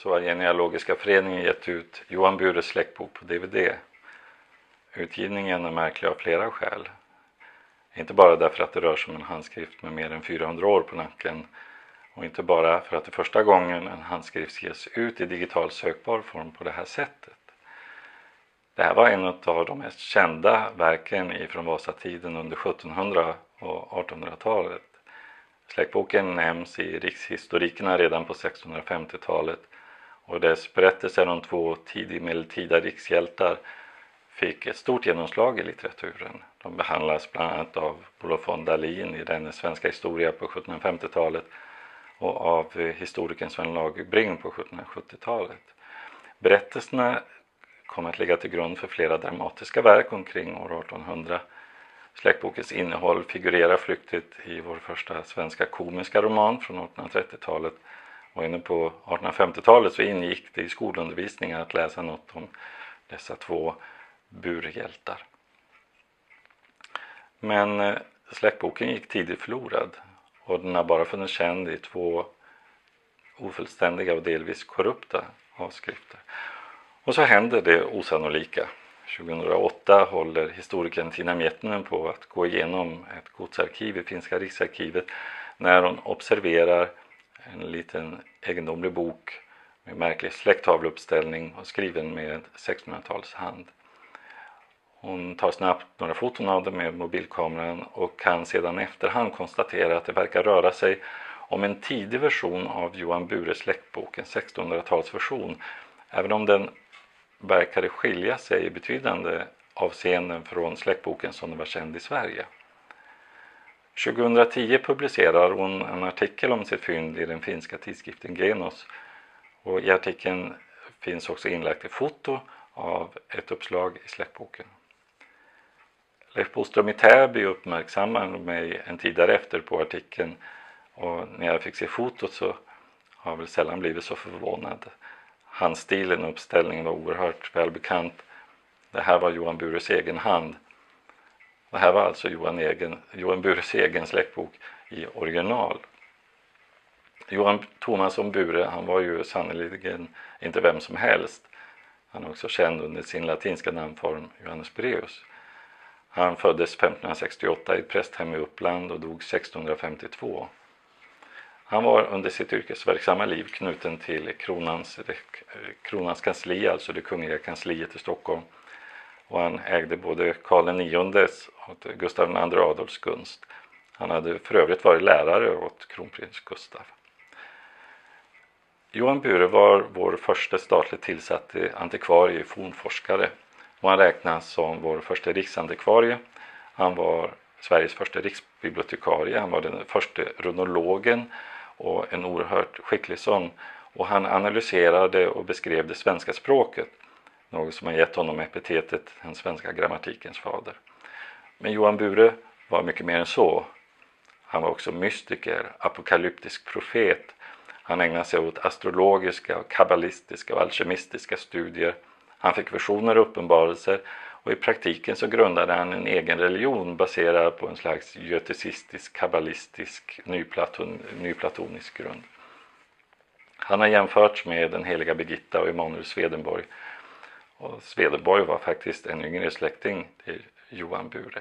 så har Genealogiska föreningen gett ut Johan Bures släktbok på DVD. Utgivningen är märklig av flera skäl. Inte bara därför att det rör sig om en handskrift med mer än 400 år på nacken, och inte bara för att det första gången en handskrift ges ut i digital sökbar form på det här sättet. Det här var en av de mest kända verken ifrån Vasatiden under 1700- och 1800-talet. Släktboken nämns i rikshistorikerna redan på 1650-talet, och dess berättelser om 2 tidig medeltida rikshjältar fick ett stort genomslag i litteraturen. De behandlas bland annat av Olof von Dalin i Dennes svenska historia på 1750-talet och av historikern Sven Lagerbring på 1770-talet. Berättelserna kom att ligga till grund för flera dramatiska verk omkring år 1800. Släktbokens innehåll figurerar flyktigt i vår första svenska komiska roman från 1830-talet, och inne på 1850-talet så ingick det i skolundervisningen att läsa något om dessa 2 burhjältar. Men släktboken gick tidigt förlorad, och den har bara funnits känd i 2 ofullständiga och delvis korrupta avskrifter. Och så händer det osannolika. 2008 håller historikern Tina Miettinen på att gå igenom ett godsarkiv i Finska riksarkivet när hon observerar en liten egendomlig bok med märklig släkttavleuppställning och skriven med 1600-talshand. Hon tar snabbt några foton av det med mobilkameran och kan sedan efterhand konstatera att det verkar röra sig om en tidig version av Johan Bures släktbok, en 1600-talsversion, även om den verkade skilja sig i betydande avseenden från släktboken som den var känd i Sverige. 2010 publicerar hon en artikel om sitt fynd i den finska tidskriften Genos, och i artikeln finns också inlagt ett foto av ett uppslag i släktboken. Leif Boström i Täby uppmärksammade mig en tid därefter på artikeln, och när jag fick se fotot så har jag väl sällan blivit så förvånad. Handstilen och uppställningen var oerhört välbekant. Det här var Johan Bures egen hand. Det här var alltså Johan Bures egen släktbok i original. Johan Thomasson Bure, han var ju sannoliken inte vem som helst. Han är också känd under sin latinska namnform Johannes Breus. Han föddes 1568 i ett prästhem i Uppland och dog 1652. Han var under sitt yrkesverksamma liv knuten till kronans kansli, alltså det kungliga kansliet i Stockholm. Och han ägde både Karl IX:s och Gustav II Adolfs gunst. Han hade för övrigt varit lärare åt kronprins Gustav. Johan Bure var vår första statligt tillsatte antikvarie och fornforskare, och han räknas som vår första riksantikvarie. Han var Sveriges första riksbibliotekarie, han var den första runologen och en oerhört skicklig sån, och han analyserade och beskrev det svenska språket, något som har gett honom epitetet den svenska grammatikens fader. Men Johan Bure var mycket mer än så. Han var också mystiker, apokalyptisk profet. Han ägnade sig åt astrologiska, kabbalistiska och alkemistiska studier. Han fick visioner och uppenbarelser, och i praktiken så grundade han en egen religion baserad på en slags götecistisk, kabbalistisk, nyplatonisk grund. Han har jämförts med den heliga Birgitta och Emanuel Swedenborg. Och Swedenborg var faktiskt en yngre släkting till Johan Bure.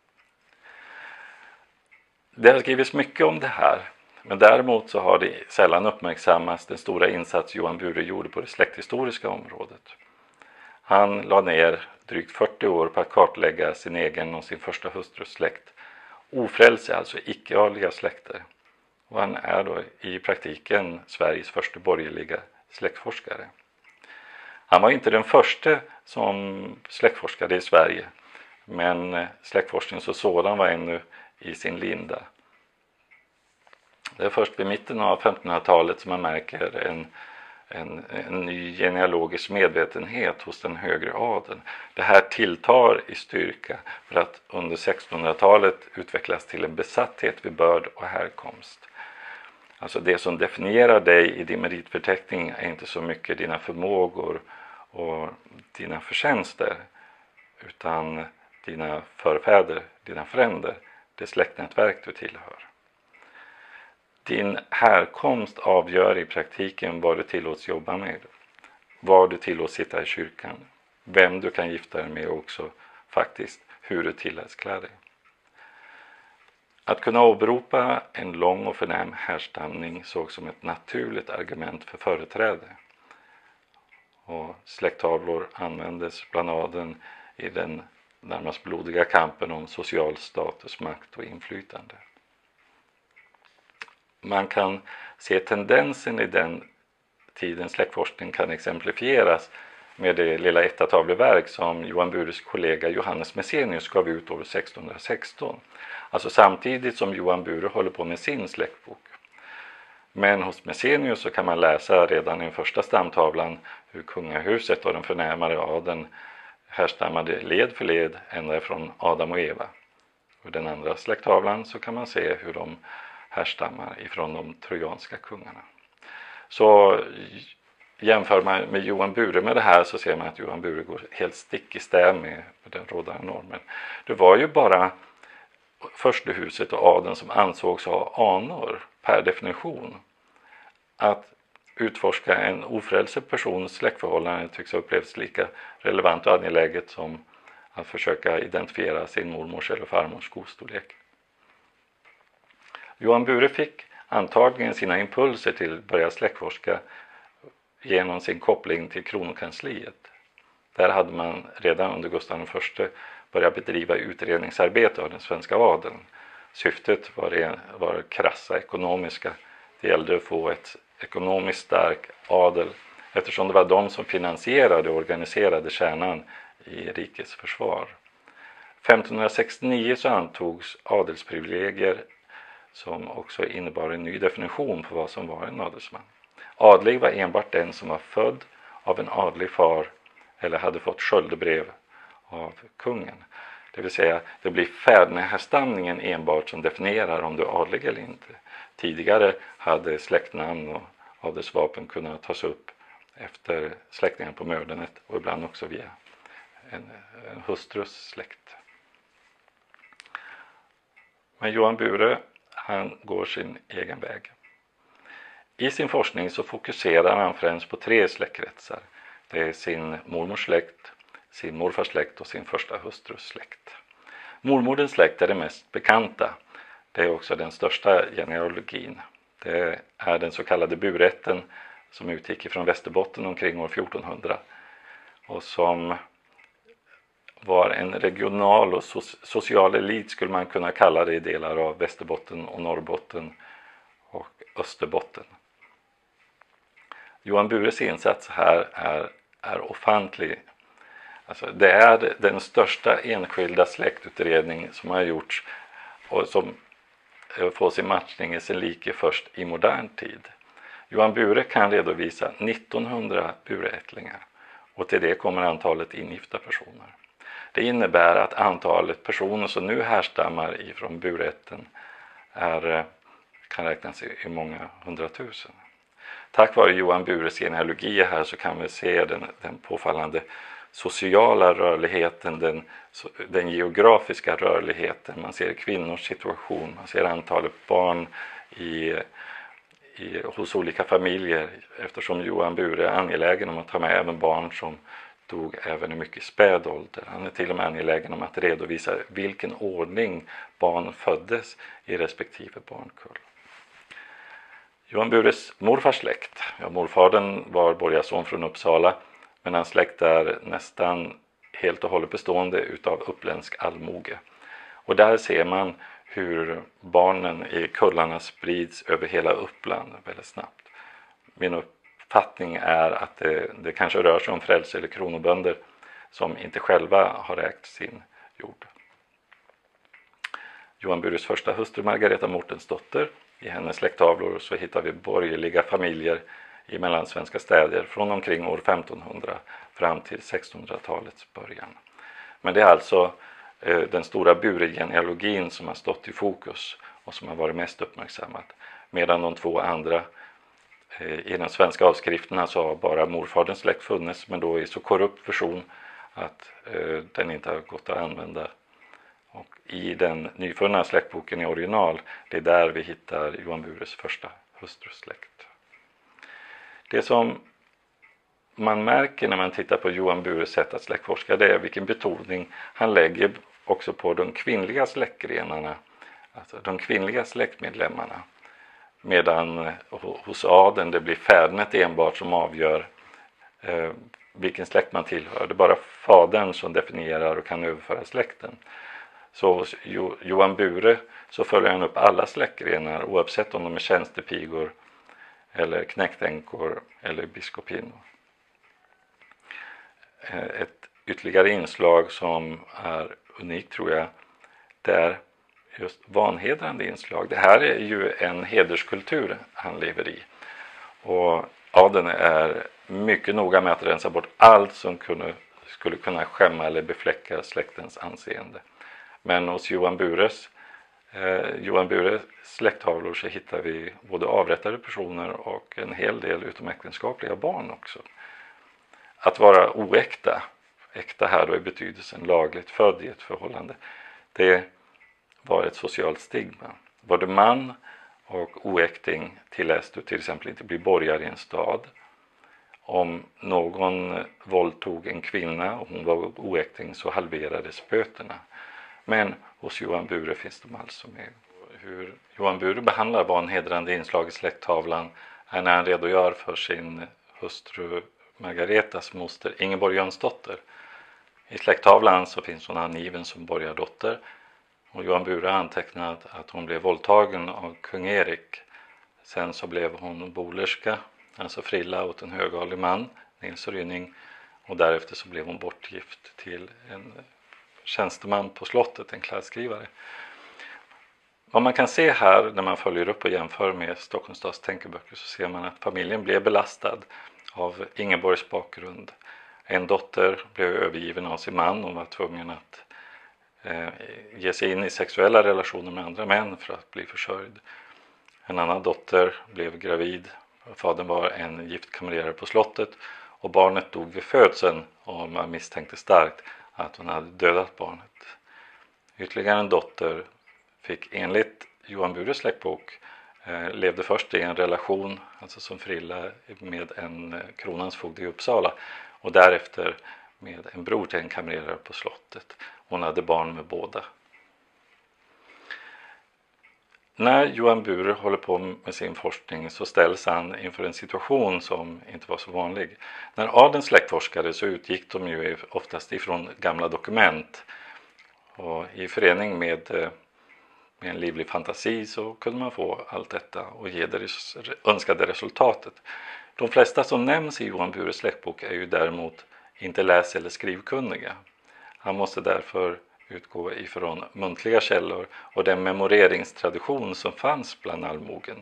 Det har skrivits mycket om det här, men däremot så har det sällan uppmärksammats den stora insats Johan Bure gjorde på det släkthistoriska området. Han la ner drygt 40 år på att kartlägga sin egen och sin första hustrus släkt. Ofrälse, alltså icke-adliga släkter. Och han är då i praktiken Sveriges första borgerliga släktforskare. Han var inte den första som släktforskade i Sverige, men släktforskningen så sådan var ännu i sin linda. Det är först vid mitten av 1500-talet som man märker en ny genealogisk medvetenhet hos den högre adeln. Det här tilltar i styrka för att under 1600-talet utvecklas till en besatthet vid börd och härkomst. Alltså det som definierar dig i din meritförteckning är inte så mycket dina förmågor och dina förtjänster, utan dina förfäder, dina fränder, det släktnätverk du tillhör. Din härkomst avgör i praktiken vad du tillåts jobba med, var du tillåts sitta i kyrkan, vem du kan gifta dig med och också faktiskt hur du tilläts klä dig. Att kunna åberopa en lång och förnäm härstamning såg som ett naturligt argument för företräde. Och släkttavlor användes bland adeln i den närmast blodiga kampen om social status, makt och inflytande. Man kan se tendensen i den tidens släktforskning kan exemplifieras med det lilla ettatavleverk som Johan Bures kollega Johannes Messenius gav ut år 1616. Alltså samtidigt som Johan Bure håller på med sin släktbok. Men hos Messenius så kan man läsa redan i den första stamtavlan hur kungahuset och den förnämare adeln härstammade led för led ända från Adam och Eva. Och i den andra släkttavlan så kan man se hur de härstammar ifrån de trojanska kungarna. Så jämför man med Johan Bure med det här så ser man att Johan Bure går helt stick i stäv med den rådande normen. Det var ju bara furstehuset och adeln som ansågs ha anor per definition. Att utforska en ofrälsad persons släktförhållande tycks ha upplevts lika relevant och angeläget som att försöka identifiera sin mormors eller farmors skostorlek. Johan Bure fick antagligen sina impulser till att börja släktforska genom sin koppling till kronokansliet. Där hade man redan under Gustav I börjat bedriva utredningsarbete av den svenska adeln. Syftet var krassa ekonomiska. Det gällde att få ett ekonomiskt stark adel eftersom det var de som finansierade och organiserade kärnan i rikets försvar. 1569 så antogs adelsprivilegier som också innebar en ny definition på vad som var en adelsman. Adlig var enbart den som var född av en adlig far eller hade fått sköldebrev av kungen. Det vill säga, det blir fädernehärstamningen enbart som definierar om du är adlig eller inte. Tidigare hade släktnamn och adelsvapen kunnat tas upp efter släktingar på mödernet och ibland också via en hustrus släkt. Men Johan Bure, han går sin egen väg. I sin forskning så fokuserar han främst på 3 släktkretsar. Det är sin mormors släkt, sin morfars släkt och sin första hustrus släkt. Mormodens släkt är det mest bekanta. Det är också den största genealogin. Det är den så kallade burätten som utgick ifrån Västerbotten omkring år 1400 och som var en regional och social elit skulle man kunna kalla det i delar av Västerbotten och Norrbotten och Österbotten. Johan Bures insats här är ofantlig. Alltså det är den största enskilda släktutredning som har gjorts och som får sin matchning i sin like först i modern tid. Johan Bure kan redovisa 1900 burättlingar och till det kommer antalet ingifta personer. Det innebär att antalet personer som nu härstammar ifrån burätten kan räknas i många hundratusen. Tack vare Johan Bures genealogi här så kan vi se den påfallande sociala rörligheten, den geografiska rörligheten. Man ser kvinnors situation, man ser antalet barn hos olika familjer eftersom Johan Bure är angelägen om att ta med även barn som dog även i mycket späd ålder. Han är till och med angelägen om att redovisa vilken ordning barn föddes i respektive barnkull. Johan Bures morfars släkt, morfadern var borgarson från Uppsala, men hans släkt är nästan helt och hållet bestående utav uppländsk allmoge. Och där ser man hur barnen i kullarna sprids över hela Uppland väldigt snabbt. Min uppfattning är att det kanske rör sig om frälse eller kronobönder som inte själva har ägt sin jord. Johan Bures första hustru Margareta Mortensdotter, i hennes släkttavlor så hittar vi borgerliga familjer i mellansvenska städer från omkring år 1500 fram till 1600-talets början. Men det är alltså den stora Bure-genealogin som har stått i fokus och som har varit mest uppmärksammad. Medan de 2 andra i den svenska avskrifterna så har bara morfaderns släkt funnits, men då i så korrupt version att den inte har gått att använda Och i den nyfunna släktboken i original, det är där vi hittar Johan Bures första hustrusläkt. Det som man märker när man tittar på Johan Bures sätt att släktforska, det är vilken betoning han lägger också på de kvinnliga släktgrenarna, alltså de kvinnliga släktmedlemmarna. Medan hos adeln det blir fädernet enbart som avgör vilken släkt man tillhör. Det är bara fadern som definierar och kan överföra släkten. Så hos Johan Bure så följer han upp alla släktgrenar oavsett om de är tjänstepigor eller knäktänkor eller biskopinnor. Ett ytterligare inslag som är unikt tror jag, det är just vanhedrande inslag. Det här är ju en hederskultur han lever i. Och adeln är mycket noga med att rensa bort allt som skulle kunna skämma eller befläcka släktens anseende. Men hos Johan Bures släkttavlor så hittar vi både avrättade personer och en hel del utomäktenskapliga barn också. Att vara oäkta, äkta här då i betydelsen lagligt född i ett förhållande, det var ett socialt stigma. Både man och oäkting tilläts du till exempel inte bli borgare i en stad. Om någon våldtog en kvinna och hon var oäkting så halverades böterna. Men hos Johan Bure finns de alltså med. Hur Johan Bure behandlar vanhedrande inslag i släkttavlan är när han redogör för sin hustru Margaretas moster Ingeborg Jönsdotter. I släkttavlan så finns hon angiven som borgardotter. Och Johan Bure har antecknat att hon blev våldtagen av kung Erik. Sen så blev hon bolerska, alltså frilla åt en högadlig man, Nils Rynning. Och därefter så blev hon bortgift till en tjänsteman på slottet, en klädskrivare. Vad man kan se här när man följer upp och jämför med Stockholms stads tänkeböcker så ser man att familjen blev belastad av Ingeborgs bakgrund. En dotter blev övergiven av sin man och var tvungen att ge sig in i sexuella relationer med andra män för att bli försörjd. En annan dotter blev gravid. Fadern var en gift kamrerare på slottet och barnet dog vid födseln och man misstänkte starkt att hon hade dödat barnet. Ytterligare en dotter fick enligt Johan Bures släktbok levde först i en relation, alltså som frilla med en kronans fogde i Uppsala och därefter med en bror till en kamrerare på slottet. Hon hade barn med båda. När Johan Bure håller på med sin forskning så ställs han inför en situation som inte var så vanlig. När adelns släktforskare så utgick de ju oftast ifrån gamla dokument och i förening med en livlig fantasi så kunde man få allt detta och ge det önskade resultatet. De flesta som nämns i Johan Bures släktbok är ju däremot inte läs- eller skrivkunniga. Han måste därför utgå ifrån muntliga källor och den memoreringstradition som fanns bland allmogen.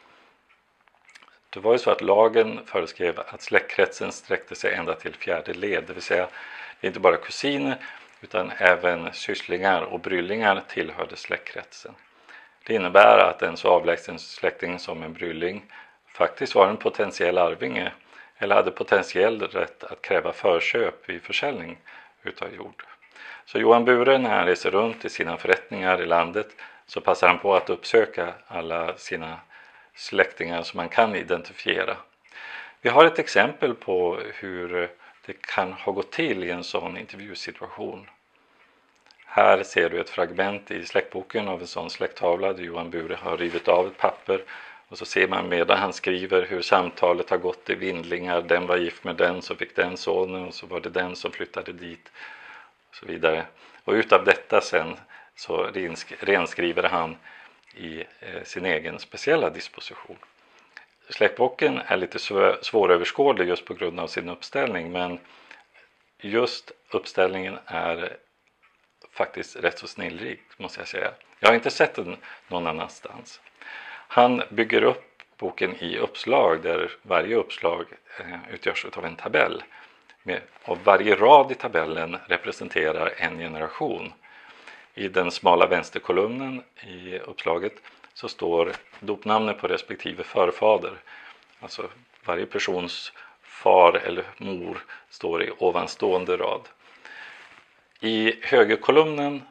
Det var ju så att lagen föreskrev att släktkretsen sträckte sig ända till fjärde led, det vill säga det är inte bara kusiner utan även sysslingar och bryllingar tillhörde släktkretsen. Det innebär att en så avlägsen släkting som en brylling faktiskt var en potentiell arvinge eller hade potentiell rätt att kräva förköp vid försäljning utav jord. Så Johan Bure när han reser runt i sina förrättningar i landet så passar han på att uppsöka alla sina släktingar som man kan identifiera. Vi har ett exempel på hur det kan ha gått till i en sån intervjusituation. Här ser du ett fragment i släktboken av en sån släkttavla där Johan Bure har rivit av ett papper och så ser man medan han skriver hur samtalet har gått i vindlingar. Den var gift med den så fick den sonen och så var det den som flyttade dit och så vidare. Och utav detta sen så renskriver han i sin egen speciella disposition. Släktboken är lite svåröverskådlig just på grund av sin uppställning men just uppställningen är faktiskt rätt så snillrik måste jag säga. Jag har inte sett den någon annanstans. Han bygger upp boken i uppslag där varje uppslag utgörs av en tabell. Och varje rad i tabellen representerar en generation. I den smala vänsterkolumnen i uppslaget så står dopnamnet på respektive förfader. Alltså varje persons far eller mor står i ovanstående rad. I högerkolumnen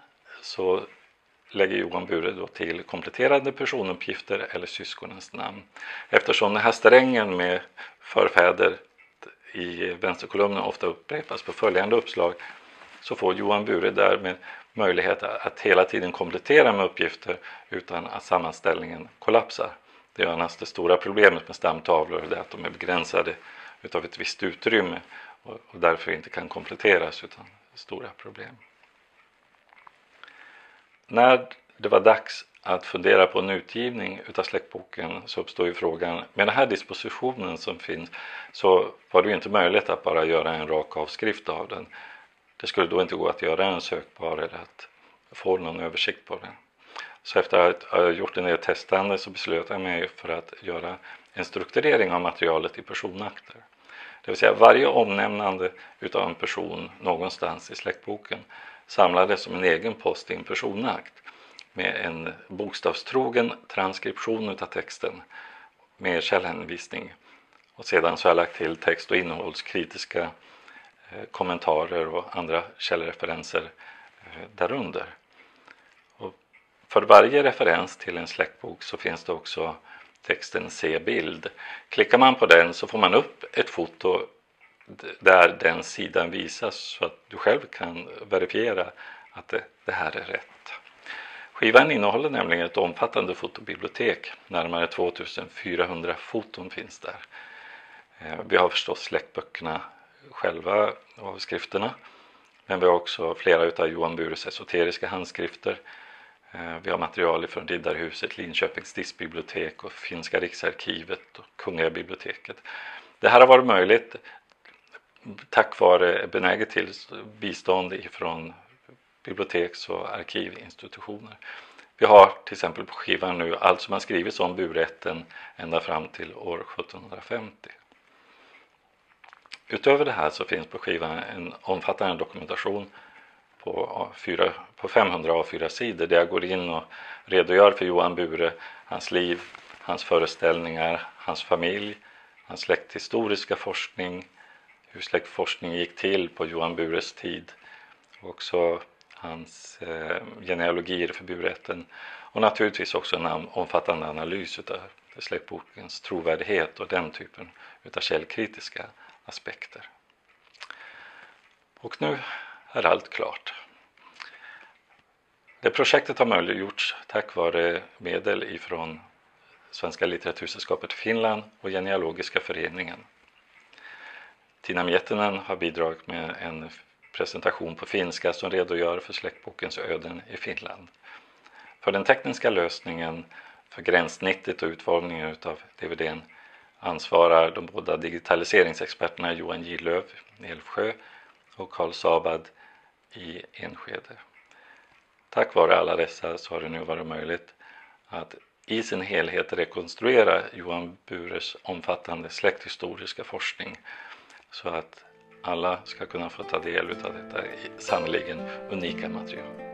så lägger Johan Bure då till kompletterande personuppgifter eller syskonens namn. Eftersom den här strängen med förfäder i vänsterkolumnen ofta upprepas på följande uppslag, så får Johan Bure därmed möjlighet att hela tiden komplettera med uppgifter utan att sammanställningen kollapsar. Det är annars det stora problemet med stamtavlor, är att de är begränsade utav ett visst utrymme och därför inte kan kompletteras utan stora problem. När det var dags att fundera på en utgivning utav släktboken så uppstår ju frågan, med den här dispositionen som finns så var det ju inte möjligt att bara göra en rak avskrift av den. Det skulle då inte gå att göra en sökbar eller att få någon översikt på den. Så efter att ha gjort en del testande så beslöt jag mig för att göra en strukturering av materialet i personakter. Det vill säga varje omnämnande utav en person någonstans i släktboken samlades som en egen post i en personakt med en bokstavstrogen transkription utav texten med källhänvisning. Och sedan så har jag lagt till text- och innehållskritiska kommentarer och andra källreferenser därunder. Och för varje referens till en släktbok så finns det också texten se bild. Klickar man på den så får man upp ett foto där den sidan visas så att du själv kan verifiera att det här är rätt. Skivan innehåller nämligen ett omfattande fotobibliotek. Närmare 2400 foton finns där. Vi har förstås släktböckerna själva av skrifterna. Men vi har också flera utav Johan Bures esoteriska handskrifter. Vi har material från Riddarhuset, Linköpings stiftsbibliotek och Finska riksarkivet och Kungliga biblioteket. Det här har varit möjligt tack vare benäget till bistånd ifrån biblioteks- och arkivinstitutioner. Vi har till exempel på skivan nu allt som har skrivits om burätten ända fram till år 1750. Utöver det här så finns på skivan en omfattande dokumentation på 500 A4-sidor där jag går in och redogör för Johan Bure, hans liv, hans föreställningar, hans familj, hans släkthistoriska forskning, hur släktforskning gick till på Johan Bures tid, och också hans genealogier för burätten och naturligtvis också en omfattande analys av släktbokens trovärdighet och den typen av källkritiska aspekter. Och nu är allt klart. Det projektet har möjliggjorts tack vare medel ifrån Svenska litteratursällskapet Finland och Genealogiska föreningen. Tina Miettinen har bidragit med en presentation på finska som redogör för släktbokens öden i Finland. För den tekniska lösningen för gränssnittet och utformningen av DVD:n ansvarar de båda digitaliseringsexperterna Johan Gillöf i Älvsjö och Carl Sabad i Enskede. Tack vare alla dessa så har det nu varit möjligt att i sin helhet rekonstruera Johan Bures omfattande släkthistoriska forskning så att alla ska kunna få ta del av detta sannoliken unika material.